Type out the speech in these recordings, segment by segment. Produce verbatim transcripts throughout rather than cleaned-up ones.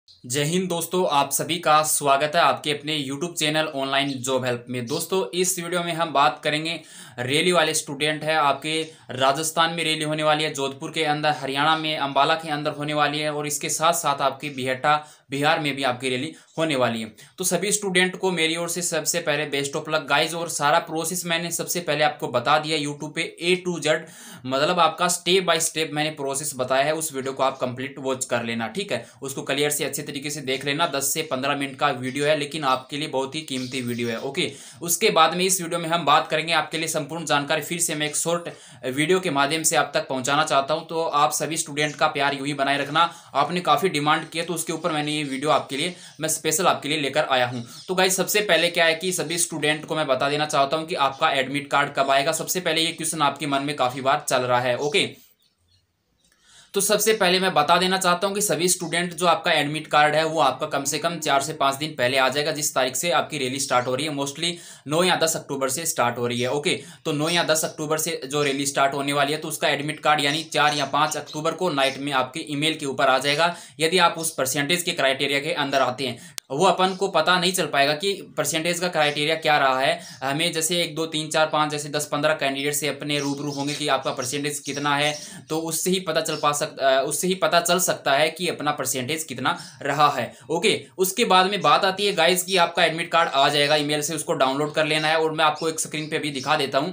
जय हिंद दोस्तों, आप सभी का स्वागत है आपके अपने YouTube channel online job help में। दोस्तों, इस वीडियो में हम बात करेंगे रैली वाले स्टूडेंट है। आपके राजस्थान में रैली होने वाली है, जोधपुर के अंदर, हरियाणा में अंबाला के अंदर होने वाली है और इसके साथ साथ आपकी बिहटा बिहार में भी आपकी रैली होने वाली है। तो सभी स्टूडेंट को मेरी ओर से सबसे पहले बेस्ट ऑफ लक गाइज। और सारा प्रोसेस मैंने सबसे पहले आपको बता दिया यूट्यूब पे ए टू जेड, मतलब आपका स्टेप बाय स्टेप मैंने प्रोसेस बताया है। उस वीडियो को आप कंप्लीट वॉच कर लेना, ठीक है। उसको क्लियर से अच्छे तरीके से देख लेना। दस से पंद्रह मिनट का वीडियो है, लेकिन आपके लिए बहुत ही कीमती वीडियो है। ओके, उसके बाद में इस वीडियो में हम बात करेंगे आपके लिए संपूर्ण जानकारी। फिर से मैं एक शॉर्ट वीडियो के माध्यम से आप तक पहुंचाना चाहता हूं, तो आप सभी स्टूडेंट का प्यार यूं ही बनाए रखना। आपने काफी डिमांड किया, तो उसके ऊपर मैंने ये वीडियो आपके लिए मैं स्पेशल आपके लिए लेकर आया हूं। तो गाइस, सबसे पहले क्या है कि सभी स्टूडेंट को मैं बता देना चाहता हूं कि आपका एडमिट कार्ड कब आएगा। सबसे पहले ये क्वेश्चन आपके मन में काफी बार चल रहा है। ओके, तो सबसे पहले मैं बता देना चाहता हूं कि सभी स्टूडेंट जो आपका एडमिट कार्ड है वो आपका कम से कम चार से पांच दिन पहले आ जाएगा। जिस तारीख से आपकी रैली स्टार्ट हो रही है, मोस्टली नौ या दस अक्टूबर से स्टार्ट हो रही है। ओके, तो नौ या दस अक्टूबर से जो रैली स्टार्ट होने वाली है, तो उसका एडमिट कार्ड यानी चार या पांच अक्टूबर को नाइट में आपके ईमेल के ऊपर आ जाएगा। यदि आप उस परसेंटेज के क्राइटेरिया के अंदर आते हैं, वो अपन को पता नहीं चल पाएगा कि परसेंटेज का क्राइटेरिया क्या रहा है। हमें जैसे एक दो तीन चार पाँच जैसे दस पंद्रह कैंडिडेट से अपने रूबरू होंगे कि आपका परसेंटेज कितना है, तो उससे ही पता चल पा सकता उससे ही पता चल सकता है कि अपना परसेंटेज कितना रहा है। ओके, उसके बाद में बात आती है गाइज कि आपका एडमिट कार्ड आ जाएगा ईमेल से, उसको डाउनलोड कर लेना है। और मैं आपको एक स्क्रीन पे भी दिखा देता हूं।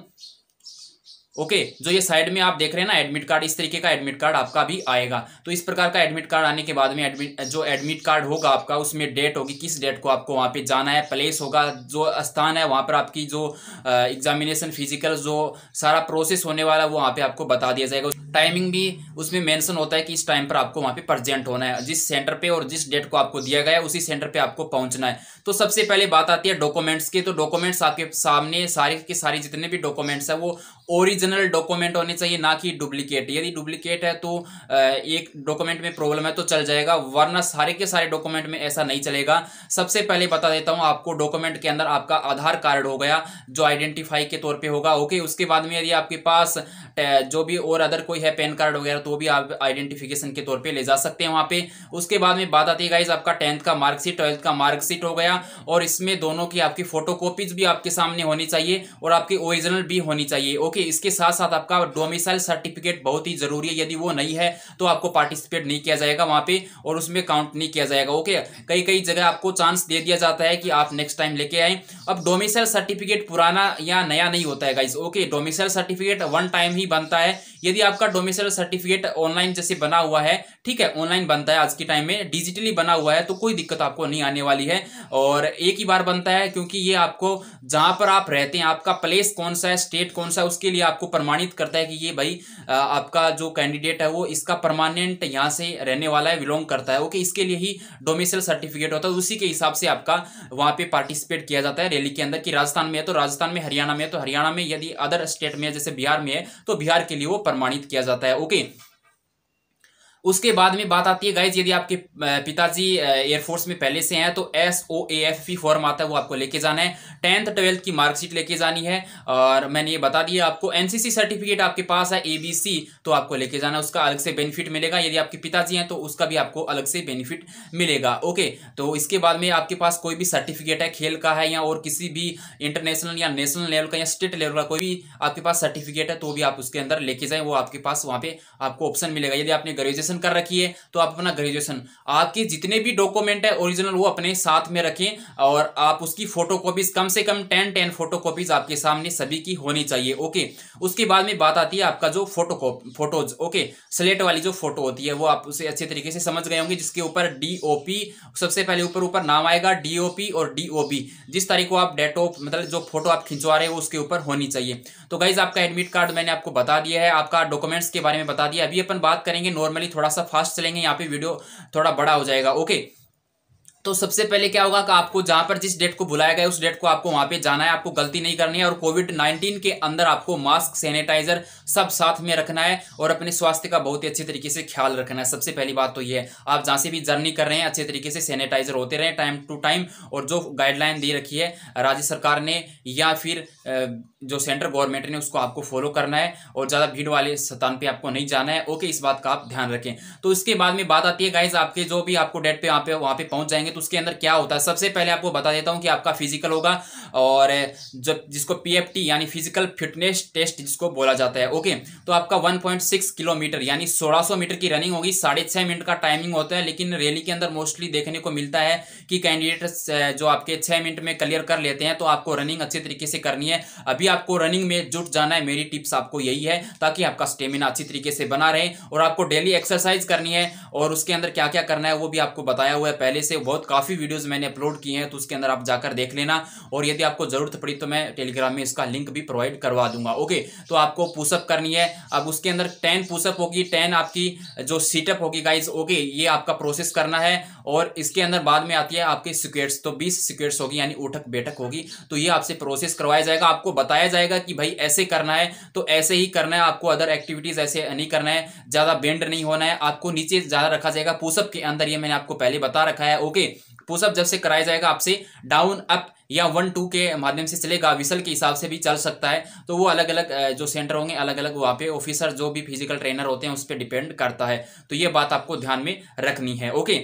ओके okay, जो ये साइड में आप देख रहे हैं ना एडमिट कार्ड, इस तरीके का एडमिट कार्ड आपका भी आएगा। तो इस प्रकार का एडमिट कार्ड आने के बाद में एडमिट जो एडमिट कार्ड होगा आपका, उसमें डेट होगी, किस डेट को आपको वहां पे जाना है, प्लेस होगा, जो स्थान है वहां पर आपकी जो एग्जामिनेशन फिजिकल जो सारा प्रोसेस होने वाला है वो वहां पे आपको बता दिया जाएगा। टाइमिंग भी उसमें मेंशन होता है कि इस टाइम पर आपको वहां पे प्रेजेंट होना है। जिस सेंटर पे और जिस डेट को आपको दिया गया है उसी सेंटर पे आपको पहुंचना है। तो सबसे पहले बात आती है डॉक्यूमेंट्स की। तो डॉक्यूमेंट्स आपके सामने सारे के सारे जितने भी डॉक्यूमेंट्स है वो ओरिजिनल डॉक्यूमेंट होने चाहिए, ना कि डुप्लीकेट। यदि डुप्लीकेट है तो एक डॉक्यूमेंट में प्रॉब्लम है तो चल जाएगा, वरना सारे के सारे डॉक्यूमेंट में ऐसा नहीं चलेगा। सबसे पहले बता देता हूं आपको, डॉक्यूमेंट के अंदर आपका आधार कार्ड हो गया जो आइडेंटिफाई के तौर पे होगा। ओके, उसके बाद में यदि आपके पास जो भी और अदर कोई है पैन कार्ड वगैरह, तो भी आप आइडेंटिफिकेशन के तौर पे ले जा सकते हैं वहां पे। उसके बाद में बात आती है गाइज आपका टेंथ का मार्कशीट, ट्वेल्थ का मार्कशीट हो गया, और इसमें दोनों की आपकी फोटोकॉपीज भी आपके सामने होनी चाहिए और आपकी ओरिजिनल भी होनी चाहिए। ओके, इसके साथ साथ आपका डोमिसाइल सर्टिफिकेट बहुत ही जरूरी है। यदि वो नहीं है तो आपको पार्टिसिपेट नहीं किया जाएगा वहां पे और उसमें काउंट नहीं किया जाएगा। ओके, कई कई जगह आपको चांस दे दिया जाता है कि आप नेक्स्ट टाइम लेके आए। अब डोमिसाइल सर्टिफिकेट पुराना या नया नहीं होता है guys. Okay, domicile certificate one time ही बनता है। यदि आपका डोमिसाइल सर्टिफिकेट ऑनलाइन जैसे बना हुआ है, ठीक है, ऑनलाइन बनता है आज के टाइम में, डिजिटली बना हुआ है, तो कोई दिक्कत आपको नहीं आने वाली है। और एक ही बार बनता है, क्योंकि ये आपको जहां पर आप रहते हैं, आपका प्लेस कौन सा है, स्टेट कौन सा है, उसके लिए आपको प्रमाणित करता है कि ये भाई आपका जो कैंडिडेट है वो इसका परमानेंट यहां से रहने वाला है, बिलोंग करता है। ओके, इसके लिए ही डोमिसाइल सर्टिफिकेट होता है। उसी के हिसाब से आपका वहां पे पार्टिसिपेट किया जाता है रैली के अंदर, कि राजस्थान में है तो राजस्थान में, हरियाणा में है तो हरियाणा में, यदि अदर स्टेट में है जैसे बिहार में है तो बिहार के लिए वो प्रमाणित किया जाता है। ओके, उसके बाद में बात आती है गाइज, यदि आपके पिताजी एयरफोर्स में पहले से हैं तो S O A F P form आता है, वो आपको लेके जाना है। टेंथ ट्वेल्थ की मार्कशीट लेके जानी है। और मैंने ये बता दिया आपको, एनसीसी सर्टिफिकेट आपके पास है, एबीसी, तो आपको लेके जाना है, उसका अलग से बेनिफिट मिलेगा। यदि आपके पिताजी हैं तो उसका भी आपको अलग से बेनिफिट मिलेगा। ओके, तो इसके बाद में आपके पास कोई भी सर्टिफिकेट है, खेल का है या और किसी भी इंटरनेशनल या नेशनल लेवल का या स्टेट लेवल का कोई भी आपके पास सर्टिफिकेट है, तो भी आप उसके अंदर लेके जाएं, वो आपके पास वहां पे आपको ऑप्शन मिलेगा। यदि आपने ग्रेजुएशन कर रखी है तो आप अपना ग्रेजुएशन, आपके जितने भी डॉक्यूमेंट है ओरिजिनल वो अपने साथ में रखें, और आप उसकी फोटोकॉपीज कम से कम टेन टेन फोटोकॉपीज आपके सामने सभी की होनी चाहिए। ओके, उसके बाद में बात आती है आपका जो फोटो फोटोज, ओके, स्लेट वाली जो फोटो होती है वो आप उसे अच्छे तरीके से समझ गए होंगे, जिसके ऊपर डीओपी सबसे पहले ऊपर ऊपर नाम आएगा, डीओपी और डीओबी, जिस तारीख को आप डेट ऑफ मतलब जो फोटो आप खिंचवा रहे हो उसके ऊपर होनी चाहिए। तो गाइज, आपका एडमिट कार्ड मैंने आपको बता दिया है, आपका डॉक्यूमेंट्स के बारे में बता दिया। अभी अपन बात करेंगे नॉर्मली, थोड़ा सा फास्ट चलेंगे, यहाँ पे वीडियो थोड़ा बड़ा हो जाएगा। ओके, तो सबसे पहले क्या होगा कि आपको जहां पर जिस डेट को बुलाया गया उस डेट को आपको वहां पे जाना है, आपको गलती नहीं करनी है। और कोविड नाइन्टीन के अंदर आपको मास्क, सैनिटाइजर सब साथ में रखना है और अपने स्वास्थ्य का बहुत ही अच्छे तरीके से ख्याल रखना है। सबसे पहली बात तो ये है, आप जहां से भी जर्नी कर रहे हैं अच्छे तरीके से सैनिटाइजर होते रहे टाइम टू टाइम। और जो गाइडलाइन दी रखी है राज्य सरकार ने या फिर जो सेंट्रल गवर्नमेंट ने, उसको आपको फॉलो करना है और ज्यादा भीड़ वाले स्थान पे आपको नहीं जाना है। ओके, इस बात का आप ध्यान रखें। तो इसके बाद में बात आती है गाइज, आपके जो भी आपको डेट पे वहां पे वहां पे पहुंच जाएंगे तो उसके अंदर क्या होता है। सबसे पहले आपको बता देता हूं कि आपका फिजिकल होगा और जब जिसको पीएफटी यानी फिजिकल फिटनेस टेस्ट जिसको बोला जाता है। ओके, तो आपका वन पॉइंट सिक्स किलोमीटर यानी सोलह सौ मीटर की रनिंग होगी। साढ़े छह मिनट का टाइमिंग होता है, लेकिन रैली के अंदर मोस्टली देखने को मिलता है कि कैंडिडेट जो आपके छह मिनट में क्लियर कर लेते हैं। तो आपको रनिंग अच्छे तरीके से करनी है। अभी आपको रनिंग में जुट जाना है। मेरी टिप्स आपको यही है ताकि आपका स्टेमिना अच्छी तरीके से बना रहे। और आपको डेली एक्सरसाइज करनी है और उसके अंदर क्या क्या करना है वो भी आपको बताया हुआ है पहले से। बहुत काफी वीडियोस मैंने अपलोड किए हैं, तो उसके अंदर आप जाकर देख लेना। और यदि आपको जरूरत पड़ी तो मैं टेलीग्राम में इसका लिंक भी प्रोवाइड करवा दूंगा। ओके, तो आपको पुशअप करनी है। अब उसके अंदर टेन पुशअप होगी, टेन आपकी जो सीटअप होगी गाइज। ओके, ये आपका प्रोसेस करना है। और इसके अंदर बाद में आती है आपके स्क्वेट्स, तो बीस स्क्वेट्स होगी यानी उठक बैठक होगी। तो ये आपसे प्रोसेस करवाया जाएगा, आपको बताया जाएगा कि भाई ऐसे करना है तो ऐसे ही करना है। आपको अदर एक्टिविटीज ऐसे नहीं करना है, ज्यादा बेंड नहीं होना है, आपको नीचे ज्यादा रखा जाएगा पुशअप के अंदर। ये मैंने आपको पहले बता रखा है। ओके, पुशअप जब से कराया जाएगा आपसे डाउन अप या वन टू के माध्यम से चलेगा, विसल के हिसाब से भी चल सकता है। तो वो अलग अलग जो सेंटर होंगे अलग अलग वहां पे ऑफिसर जो भी फिजिकल ट्रेनर होते हैं उस पर डिपेंड करता है। तो ये बात आपको ध्यान में रखनी है। ओके,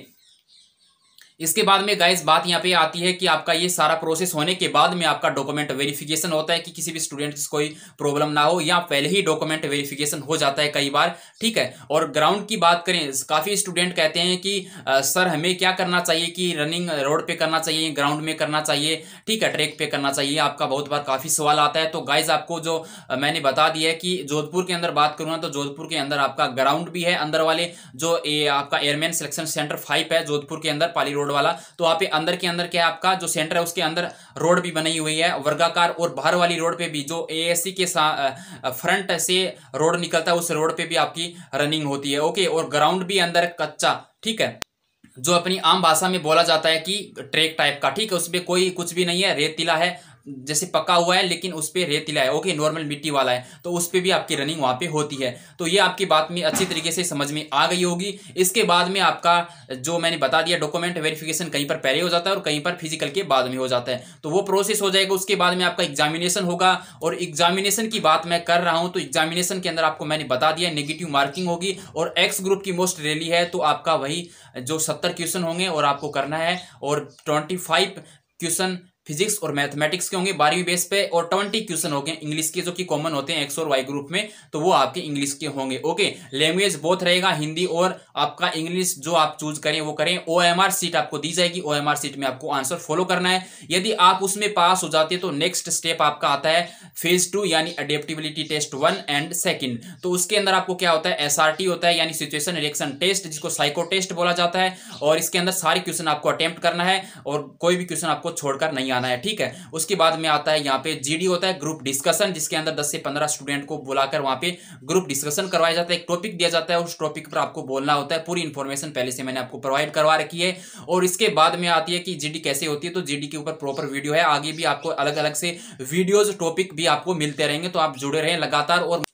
इसके बाद में गाइस बात यहाँ पे आती है कि आपका ये सारा प्रोसेस होने के बाद में आपका डॉक्यूमेंट वेरिफिकेशन होता है कि किसी भी स्टूडेंट को कोई प्रॉब्लम ना हो, या पहले ही डॉक्यूमेंट वेरिफिकेशन हो जाता है कई बार। ठीक है, और ग्राउंड की बात करें, काफी स्टूडेंट कहते हैं कि आ, सर हमें क्या करना चाहिए कि रनिंग रोड पे करना चाहिए, ग्राउंड में करना चाहिए, ठीक है ट्रैक पे करना चाहिए। आपका बहुत बार काफी सवाल आता है। तो गाइज आपको जो आ, मैंने बता दिया है कि जोधपुर के अंदर बात करूंगा तो जोधपुर के अंदर आपका ग्राउंड भी है। अंदर वाले जो ए, आपका एयरमैन सिलेक्शन सेंटर फाइव है जोधपुर के अंदर पाली रोड वाला, तो आप अंदर के अंदर क्या आपका जो सेंटर है उसके अंदर रोड भी बनी हुई है वर्गाकार। और बाहर वाली रोड पे भी जो एएससी के फ्रंट से रोड निकलता है उस रोड पे भी आपकी रनिंग होती है। ओके, और ग्राउंड भी अंदर कच्चा, ठीक है, जो अपनी आम भाषा में बोला जाता है कि ट्रैक टाइप का, ठीक है, उसमें कोई कुछ भी नहीं है, रेतीला है, जैसे पक्का हुआ है लेकिन उस पे रेतीला है। ओके, नॉर्मल मिट्टी वाला है, तो उस पे भी आपकी रनिंग वहां पे होती है। तो ये आपकी बात में अच्छी तरीके से समझ में आ गई होगी। इसके बाद में आपका जो मैंने बता दिया डॉक्यूमेंट वेरिफिकेशन कहीं पर पहले हो जाता है और कहीं पर फिजिकल के बाद में हो जाता है, तो वो प्रोसेस हो जाएगा। उसके बाद में आपका एग्जामिनेशन होगा। और एग्जामिनेशन की बात मैं कर रहा हूं तो एग्जामिनेशन के अंदर आपको मैंने बता दिया नेगेटिव मार्किंग होगी और एक्स ग्रुप की मोस्ट रैली है, तो आपका वही जो सत्तर क्वेश्चन होंगे और आपको करना है। और ट्वेंटी फाइव क्वेश्चन फिजिक्स और मैथमेटिक्स के होंगे बारहवीं बेस पे, और ट्वेंटी क्वेश्चन होंगे इंग्लिश के जो कि कॉमन होते हैं एक्स और वाई ग्रुप में, तो वो आपके इंग्लिश के होंगे। ओके, लैंग्वेज बोथ रहेगा, हिंदी और आपका इंग्लिश जो आप चूज करें वो करें। ओएमआर सीट आपको दी जाएगी, ओएमआर सीट में आपको आंसर फॉलो करना है। यदि आप उसमें पास हो जाते हैं तो नेक्स्ट स्टेप आपका आता है फेज टू यानी adaptability test one and second. तो उसके अंदर आपको क्या होता है, एसआरटी होता है यानी सिचुएशन रिएक्शन टेस्ट, जिसको साइको टेस्ट बोला जाता है। और इसके अंदर सारे क्वेश्चन आपको अटेम्प्ट करना है और कोई भी क्वेश्चन आपको छोड़कर नहीं आना है, ठीक है। उसके बाद में आता है यहाँ पे जीडी होता है ग्रुप डिस्कशन, जिसके अंदर दस से पंद्रह स्टूडेंट को बुलाकर वहां पे ग्रुप डिस्कशन करवाया जाता है। एक टॉपिक दिया जाता है, उस टॉपिक पर आपको बोलना होता है। पूरी इंफॉर्मेशन पहले से मैंने आपको प्रोवाइड करवा रखी है। और इसके बाद में आती है कि जीडी कैसे होती है, तो जीडी के ऊपर प्रॉपर वीडियो है। आगे भी आपको अलग अलग से वीडियोज टॉपिक भी आपको मिलते रहेंगे, तो आप जुड़े रहें लगातार। और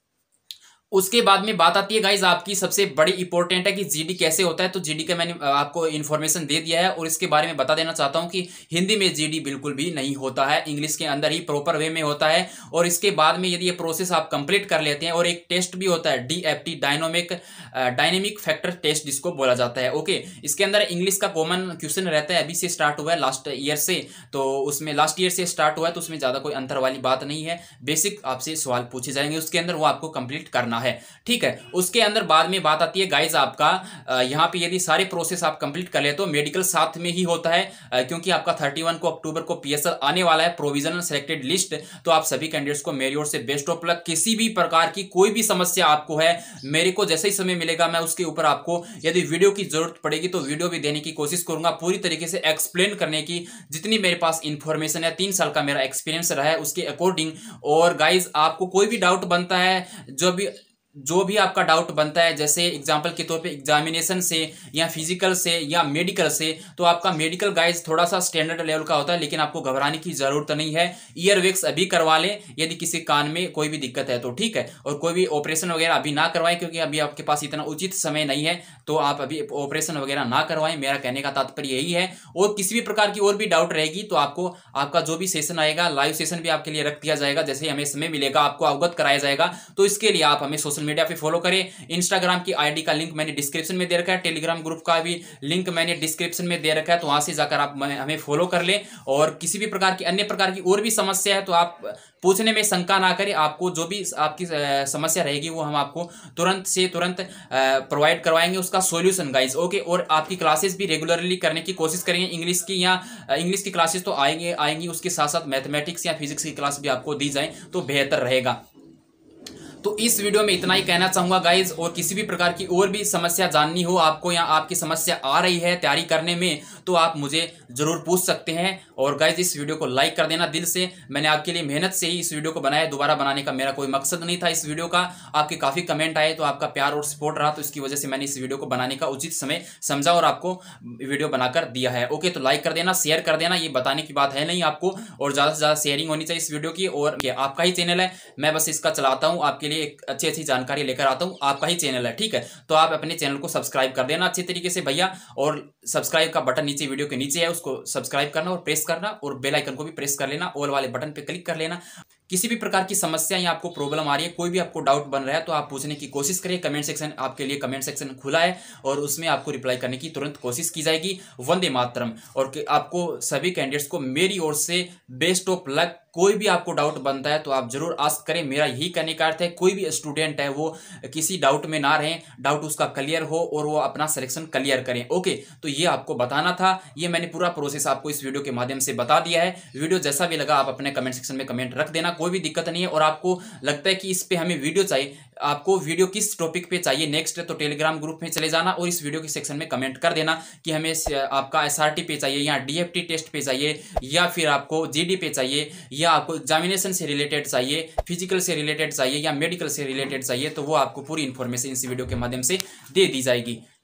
उसके बाद में बात आती है गाइज आपकी सबसे बड़ी इंपॉर्टेंट है कि जीडी कैसे होता है। तो जीडी का मैंने आपको इन्फॉर्मेशन दे दिया है और इसके बारे में बता देना चाहता हूं कि हिंदी में जीडी बिल्कुल भी नहीं होता है, इंग्लिश के अंदर ही प्रॉपर वे में होता है। और इसके बाद में यदि ये प्रोसेस आप कंप्लीट कर लेते हैं, और एक टेस्ट भी होता है DFT dynamic dynamic factor test जिसको बोला जाता है। ओके, इसके अंदर इंग्लिश का कॉमन क्वेश्चन रहता है, अभी से स्टार्ट हुआ है लास्ट ईयर से, तो उसमें लास्ट ईयर से स्टार्ट हुआ है, तो उसमें ज्यादा कोई अंतर वाली बात नहीं है। बेसिक आपसे सवाल पूछे जाएंगे उसके अंदर, वो आपको कंप्लीट करना है, ठीक है। उसके अंदर बाद में बात आती है गाइज आपका यहां पे यदि सारे प्रोसेस आप कंप्लीट कर ले तो मेडिकल साथ में ही होता है, क्योंकि आपका इकतीस को अक्टूबर को पीएसएल आने वाला है, प्रोविजनल सिलेक्टेड लिस्ट। तो आप सभी कैंडिडेट्स को मेरी ओर से बेस्ट ऑफ लक। किसी भी प्रकार की कोई भी समस्या आपको है, मेरे को जैसे ही समय मिलेगा मैं उसके ऊपर आपको यदि वीडियो की जरूरत पड़ेगी तो वीडियो भी देने की कोशिश करूंगा, पूरी तरीके से एक्सप्लेन करने की जितनी मेरे पास इंफॉर्मेशन है, तीन साल का मेरा एक्सपीरियंस रहा है उसके अकॉर्डिंग। और गाइज आपको कोई भी डाउट बनता है, जो भी जो भी आपका डाउट बनता है, जैसे एग्जांपल के तौर पे एग्जामिनेशन से या फिजिकल से या मेडिकल से, तो आपका मेडिकल गाइज थोड़ा सा स्टैंडर्ड लेवल का होता है, लेकिन आपको घबराने की जरूरत नहीं है। ईयर वैक्स अभी करवा लें यदि किसी कान में कोई भी दिक्कत है तो, ठीक है। और कोई भी ऑपरेशन वगैरह अभी ना करवाएं, क्योंकि अभी आपके पास इतना उचित समय नहीं है, तो आप अभी ऑपरेशन वगैरह ना करवाएं, मेरा कहने का तात्पर्य यही है। और किसी भी प्रकार की और भी डाउट रहेगी तो आपको आपका जो भी सेशन आएगा, लाइव सेशन भी आपके लिए रख दिया जाएगा, जैसे हमें समय मिलेगा आपको अवगत कराया जाएगा। तो इसके लिए आप हमें सोशल मीडिया पे फॉलो करें। इंस्टाग्राम की आईडी का लिंक मैंने डिस्क्रिप्शन में दे रखा है, टेलीग्राम ग्रुप का भी लिंक मैंने डिस्क्रिप्शन में दे रखा है, तो वहां से जाकर आप हमें फॉलो कर लें। और किसी भी प्रकार की अन्य प्रकार की और भी समस्या है तो आप पूछने में शंका ना करें, आपको जो भी आपकी समस्या रहेगी वो हम आपको तुरंत से तुरंत प्रोवाइड करवाएंगे उसका सॉल्यूशन गाइस, ओके। और आपकी क्लासेस भी रेगुलरली करने की कोशिश करेंगे, इंग्लिश की या इंग्लिश की क्लासेस तो आएंगे आएंगी उसके साथ साथ मैथमेटिक्स या फिजिक्स की क्लास भी आपको दी जाए तो बेहतर रहेगा। तो इस वीडियो में इतना ही कहना चाहूंगा गाइज। और किसी भी प्रकार की और भी समस्या जाननी हो आपको या आपकी समस्या आ रही है तैयारी करने में, तो आप मुझे जरूर पूछ सकते हैं। और गाइज इस वीडियो को लाइक कर देना दिल से, मैंने आपके लिए मेहनत से ही इस वीडियो को बनाया, दोबारा बनाने का मेरा कोई मकसद नहीं था। इस वीडियो का आपके काफी कमेंट आए तो आपका प्यार और सपोर्ट रहा, तो इसकी वजह से मैंने इस वीडियो को बनाने का उचित समय समझा और आपको वीडियो बनाकर दिया है, ओके। तो लाइक कर देना, शेयर कर देना, ये बताने की बात है नहीं आपको, और ज्यादा से ज्यादा शेयरिंग होनी चाहिए इस वीडियो की। और आपका ही चैनल है, मैं बस इसका चलाता हूँ, आपके लिए एक अच्छी अच्छी जानकारी लेकर आता हूं, आपका ही चैनल है, ठीक है। तो आप अपने चैनल को सब्सक्राइब कर देना अच्छे तरीके से भैया, और सब्सक्राइब का बटन नीचे वीडियो के नीचे है, उसको सब्सक्राइब करना और प्रेस करना, और बेल आइकन को भी प्रेस कर लेना, ऑल वाले बटन पे क्लिक कर लेना। किसी भी प्रकार की समस्या या आपको प्रॉब्लम आ रही है, कोई भी आपको डाउट बन रहा है, तो आप पूछने की कोशिश करिए। कमेंट सेक्शन आपके लिए कमेंट सेक्शन खुला है और उसमें आपको रिप्लाई करने की तुरंत कोशिश की जाएगी। वंदे मातरम। और आपको सभी कैंडिडेट्स को मेरी ओर से बेस्ट ऑफ लक। कोई भी आपको डाउट बनता है तो आप जरूर आस्क करें, मेरा यही कहने का अर्थ है। कोई भी स्टूडेंट है वो किसी डाउट में ना रहे, डाउट उसका क्लियर हो और वो अपना सिलेक्शन क्लियर करें, ओके। तो ये आपको बताना था, ये मैंने पूरा प्रोसेस आपको इस वीडियो के माध्यम से बता दिया है। वीडियो जैसा भी लगा आप अपने कमेंट सेक्शन में कमेंट रख देना, कोई भी दिक्कत नहीं है। और आपको लगता है कि इस पे हमें वीडियो चाहिए, आपको वीडियो किस टॉपिक पे चाहिए नेक्स्ट, तो टेलीग्राम ग्रुप में चले जाना और इस वीडियो के सेक्शन में कमेंट कर देना कि हमें आपका एसआरटी पे चाहिए या डीएफटी टेस्ट पे चाहिए या फिर आपको जीडी पे चाहिए या आपको एग्जामिनेशन से रिलेटेड चाहिए, फिजिकल से रिलेटेड चाहिए या मेडिकल से रिलेटेड चाहिए, तो वो आपको पूरी इन्फॉर्मेशन इस वीडियो के माध्यम से दे दी जाएगी।